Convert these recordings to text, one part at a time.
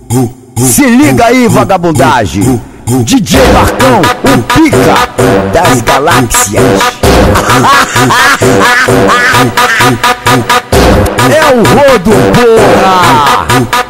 Se liga aí, vagabundagem. DJ Marcão, o pica das galáxias. É o rodo, porra.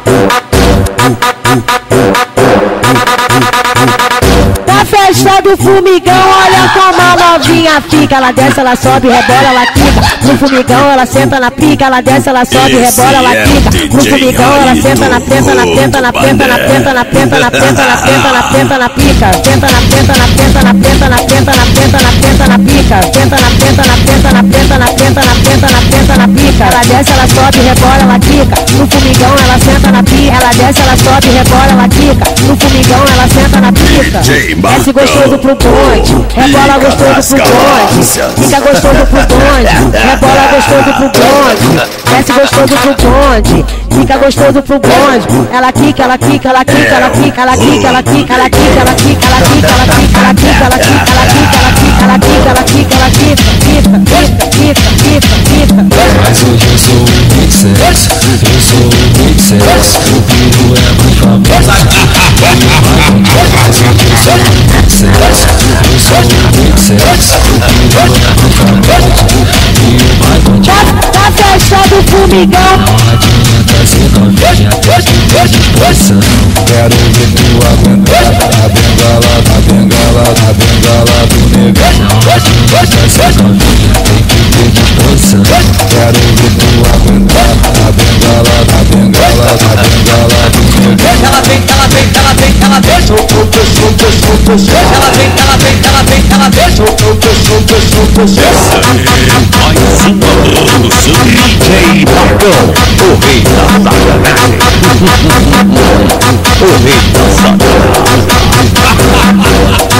Na festa do Fumigão, olha como a novinha fica. Ela desce, ela sobe, rebola, ela quica. No Fumigão ela senta na pica. Ela desce, ela sobe, rebola, ela quica. No Fumigão ela senta na penta, na penta, na penta, na penta, na penta, na penta, na penta, na penta, na pica. Penta na penta, na penta, na penta, na penta, na penta, na penta, na pica. Penta na penta, na penta, na penta, na penta, na penta, na penta, na pica. Ela desce, ela sobe, rebola, ela quica. No Fumigão ela senta na pica. Ela desce, ela sobe, rebola, ela quica. No Fumigão ela senta na pica. Desce gostoso pro bonde, rebola gostoso pro bonde, fica gostoso pro bonde, rebola gostoso pro bonde, desce gostoso pro bonde, fica gostoso pro bonde. Ela quica, ela quica, ela quica, ela quica, ela quica, ela quica, ela quica, ela quica, ela quica, ela quica, ela quica, ela quica, ela quica, ela quica, ela quica, mas hoje eu sou o Big Sex, eu sou o Big Sex, o Piro é mais famoso. Mas hoje eu sou o Big Sex, eu sou o Big Sex, o Piro é mais famoso. E o Michael na festa do Fumigão, não adianta ser novinha, tem que ter disposição. Quero ver tu aguentar a bengala, a bengala, a bengala do negão. Não adianta ser novinha, tem que ter disposição. Quero ver tu aguentar a bengala, a bengala, a bengala do negão. Ela vem, ela vem, ela vem, ela vem. Ela vem, ela vem, ela vem, ela vem. Mais uma produção DJ Marcão, o rei da sacanagem. O rei da sacanagem.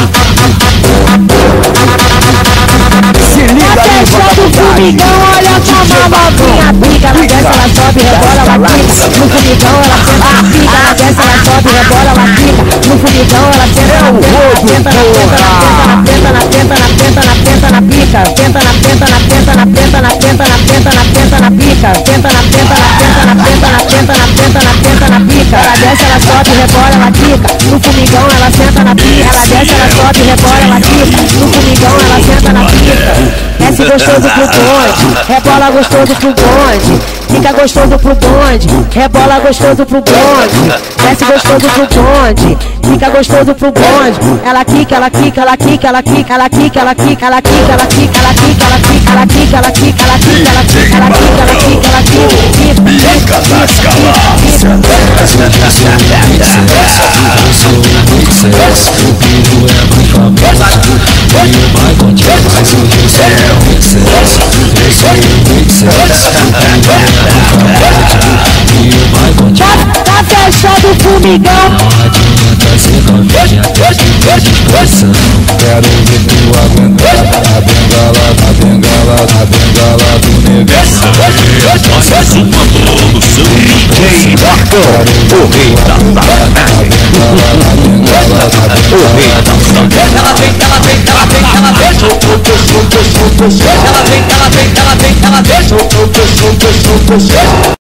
Se liga aí, vagabundagem. olha como a novinha pica. Ela desce, ela sobe, rebola, ela quica. No Fumigão ela senta na pica. Ela desce, ela sobe, rebola, ela quica. No Fumigão ela senta na penta, na penta, na penta, na penta, na penta, na pica. Penta na penta, na penta, na penta, na penta, na penta, na penta, na pica. Penta na penta, na penta, na penta, na penta, na penta, na penta, na pica. Ela desce, ela sobe, rebola, ela quica. No Fumigão ela senta na pica. Ela desce, ela sobe, rebola, ela quica. No Fumigão ela senta na pica. Desce gostoso pro bonde, rebola gostoso pro bonde, fica gostoso pro bonde, rebola gostoso pro bonde, desce gostoso pro bonde, fica gostoso pro bonde. Ela quica, ela quica, ela quica, ela quica, ela quica, ela quica, ela quica, ela quica, ela quica, ela quica, ela quica, ela quica, ela quica, ela quica, ela quica, ela quica, ela quica, Pica das galáxias. Mas hoje eu sou o Big Sex, eu sou o Big Sex, o Piro é mais famoso. E o Michael Jackson, mas hoje eu sou o Big Sex, eu sou o Big Sex, o Piro é mais famoso. E o Michael Jackson na festa do Fumigão, não adianta ser novinha, tem que ter disposição. Quero ver tu aguentar a bengala, a bengala, a bengala do negão. Mais uma produção DJ Marcão, o rei da sacanagem. O rei da sacanagem. Ela vem, ela vem, ela vem, ela vem. Ela vem, ela vem, ela vem, ela vem.